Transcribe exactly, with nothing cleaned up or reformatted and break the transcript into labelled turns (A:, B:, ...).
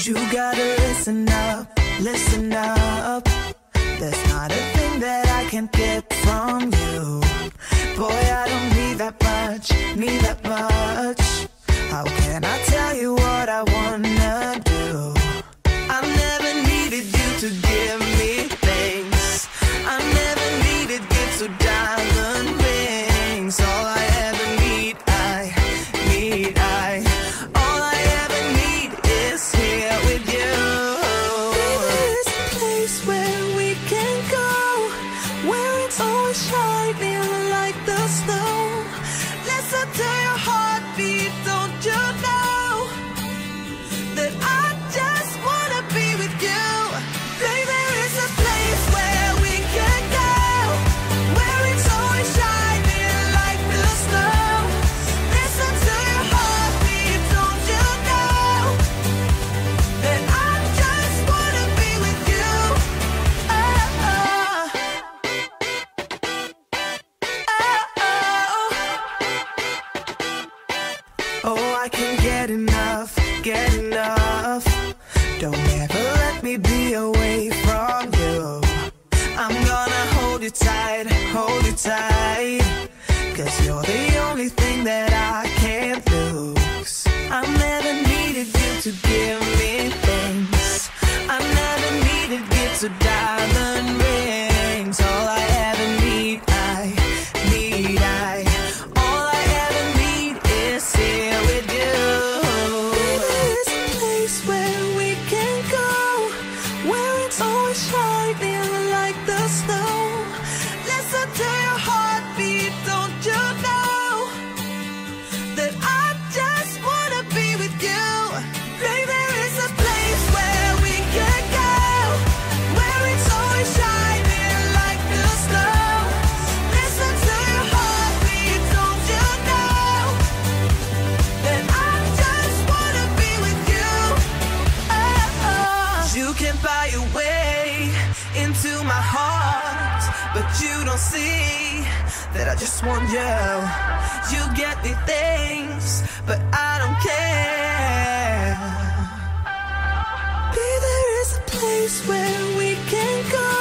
A: You gotta listen up, listen up. There's not a thing that I can't get from you. Boy, I don't need that much, need that much. How can I tell you what I wanna do? I never needed you to give me things. I never needed gifts or diamond rings. All I ever need, I need, I all I ever need is here with you. There's a place where we can go, where it's always shining like the snow. Listen to your heartbeat, don't you know that I just wanna be with you? Baby, there is a place where we can go, where it's always shining like the snow. Listen to your heartbeat, don't you know that I just wanna be with you? Oh, oh. Oh, oh, I can't get enough, get enough. Don't ever let me be away from you. I'm gonna hold you tight, hold you tight, 'cause you're the only thing that I can't lose. I never needed you to give me things. I never needed gifts or diamond rings. All I ever need, I need, I all I ever need is here with you. There's a place where we can go, where it's always shining like the snow. Listen to your heartbeat, don't you know that I just wanna be with you? Baby, there is a place where we can go, where it's always shining like the snow. Listen to your heartbeat, don't you know that I just wanna be with you? Oh, oh. You can buy your way into my heart, but you don't see that I just want you. You get me things, but I don't care. Baby, there is a place where we can go,